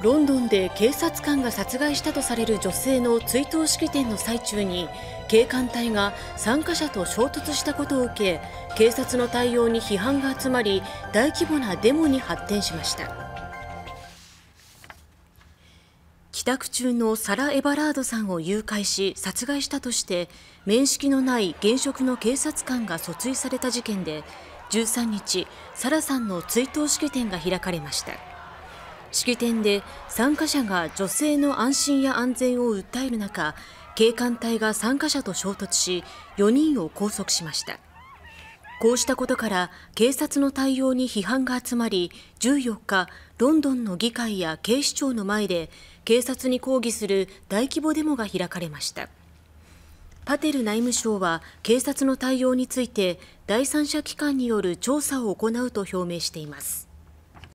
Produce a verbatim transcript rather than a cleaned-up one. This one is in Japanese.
ロンドンで警察官が殺害したとされる女性の追悼式典の最中に警官隊が参加者と衝突したことを受け、警察の対応に批判が集まり、大規模なデモに発展しました。帰宅中のサラ・エバラードさんを誘拐し殺害したとして面識のない現職の警察官が訴追された事件で、じゅうさんにちサラさんの追悼式典が開かれました。式典で参加者が女性の安心や安全を訴える中、警官隊が参加者と衝突しよにんを拘束しました。こうしたことから警察の対応に批判が集まり、じゅうよっかロンドンの議会や警視庁の前で警察に抗議する大規模デモが開かれました。パテル内務相は警察の対応について第三者機関による調査を行うと表明しています。